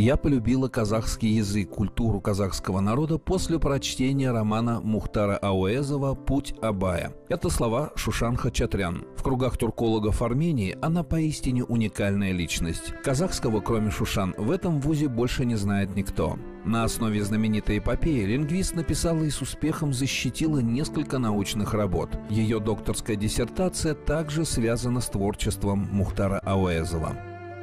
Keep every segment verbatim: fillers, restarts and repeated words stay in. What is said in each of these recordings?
Я полюбила казахский язык, культуру казахского народа после прочтения романа Мухтара Ауэзова «Путь Абая». Это слова Шушан Хачатрян. В кругах тюркологов Армении она поистине уникальная личность. Казахского, кроме Шушан, в этом вузе больше не знает никто. На основе знаменитой эпопеи лингвист написала и с успехом защитила несколько научных работ. Ее докторская диссертация также связана с творчеством Мухтара Ауэзова.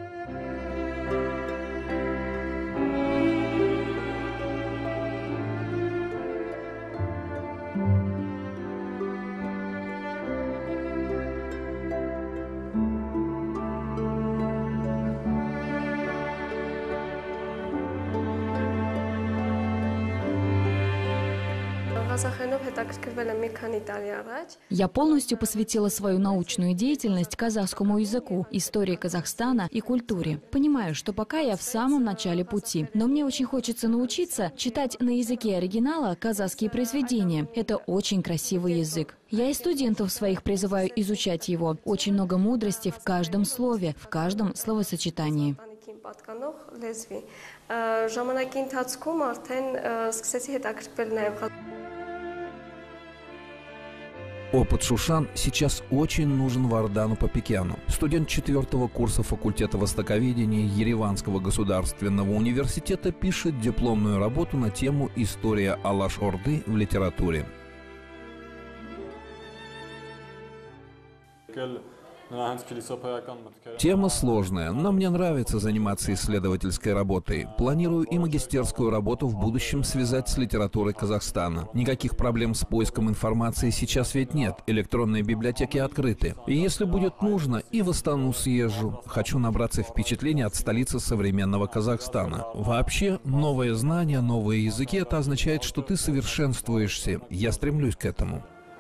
Я полностью посвятила свою научную деятельность казахскому языку, истории Казахстана и культуре. Понимаю, что пока я в самом начале пути, но мне очень хочется научиться читать на языке оригинала казахские произведения. Это очень красивый язык. Я и студентов своих призываю изучать его. Очень много мудрости в каждом слове, в каждом словосочетании. Опыт Шушан сейчас очень нужен Вардану Папикяну. Студент четвертого курса факультета востоковедения Ереванского государственного университета пишет дипломную работу на тему «История Алаш-Орды в литературе». Тема сложная, но мне нравится заниматься исследовательской работой. Планирую и магистерскую работу в будущем связать с литературой Казахстана. Никаких проблем с поиском информации сейчас ведь нет. Электронные библиотеки открыты. И если будет нужно, и в Астану съезжу. Хочу набраться впечатлений от столицы современного Казахстана. Вообще, новые знания, новые языки — это означает, что ты совершенствуешься. Я стремлюсь к этому.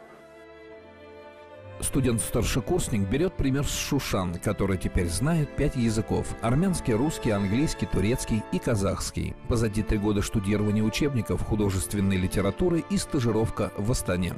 Студент-старшекурсник берет пример с Шушан, который теперь знает пять языков – армянский, русский, английский, турецкий и казахский. Позади три года штудирования учебников художественной литературы и стажировка в Астане.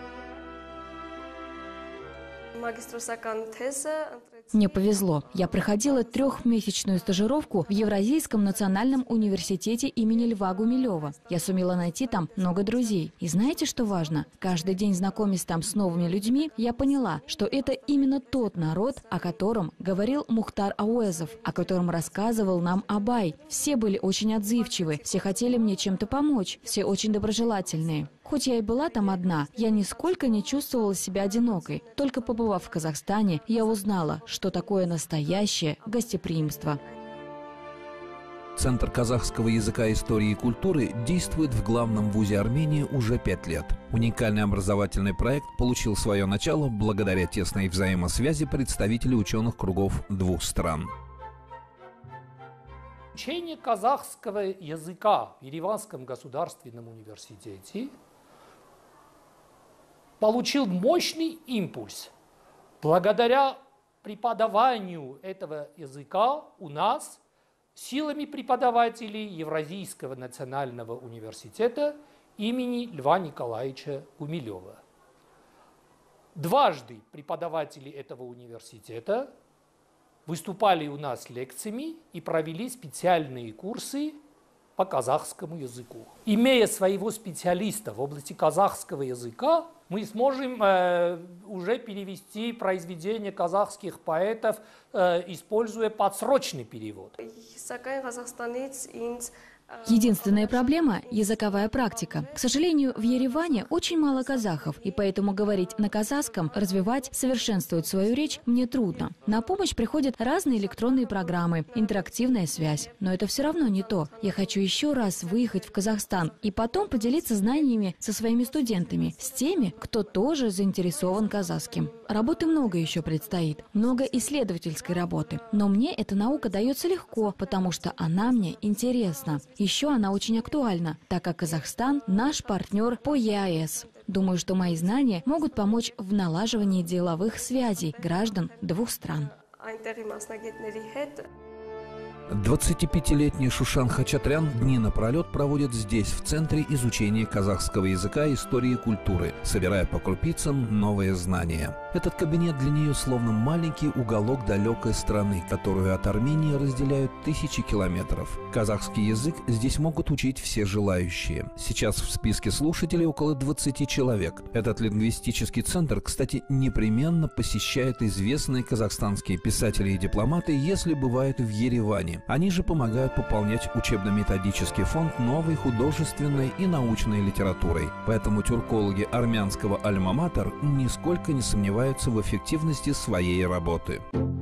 Мне повезло. Я проходила трехмесячную стажировку в Евразийском национальном университете имени Льва Гумилева. Я сумела найти там много друзей. И знаете, что важно? Каждый день, знакомясь там с новыми людьми, я поняла, что это именно тот народ, о котором говорил Мухтар Ауэзов, о котором рассказывал нам Абай. Все были очень отзывчивы, все хотели мне чем-то помочь, все очень доброжелательные. Хоть я и была там одна, я нисколько не чувствовала себя одинокой. Только побывав в Казахстане, я узнала, что такое настоящее гостеприимство. Центр казахского языка, истории и культуры действует в главном вузе Армении уже пять лет. Уникальный образовательный проект получил свое начало благодаря тесной взаимосвязи представителей ученых кругов двух стран. Учение казахского языка в Ереванском государственном университете получил мощный импульс. Благодаря преподаванию этого языка у нас силами преподавателей Евразийского национального университета имени Льва Николаевича Гумилева. Дважды преподаватели этого университета выступали у нас лекциями и провели специальные курсы по казахскому языку. Имея своего специалиста в области казахского языка, мы сможем э, уже перевести произведения казахских поэтов, э, используя подсрочный перевод. Единственная проблема – языковая практика. К сожалению, в Ереване очень мало казахов, и поэтому говорить на казахском, развивать, совершенствовать свою речь мне трудно. На помощь приходят разные электронные программы, интерактивная связь. Но это все равно не то. Я хочу еще раз выехать в Казахстан и потом поделиться знаниями со своими студентами, с теми, кто тоже заинтересован казахским. Работы много еще предстоит, много исследовательской работы. Но мне эта наука дается легко, потому что она мне интересна. Еще она очень актуальна, так как Казахстан – наш партнер по ЕАЭС. Думаю, что мои знания могут помочь в налаживании деловых связей граждан двух стран. двадцатипятилетний Шушан Хачатрян дни напролет проводит здесь, в Центре изучения казахского языка, истории и культуры, собирая по крупицам новые знания. Этот кабинет для нее словно маленький уголок далекой страны, которую от Армении разделяют тысячи километров. Казахский язык здесь могут учить все желающие. Сейчас в списке слушателей около двадцати человек. Этот лингвистический центр, кстати, непременно посещают известные казахстанские писатели и дипломаты, если бывают в Ереване. Они же помогают пополнять учебно-методический фонд новой художественной и научной литературой. Поэтому тюркологи армянского альма-матер нисколько не сомневаются в эффективности своей работы.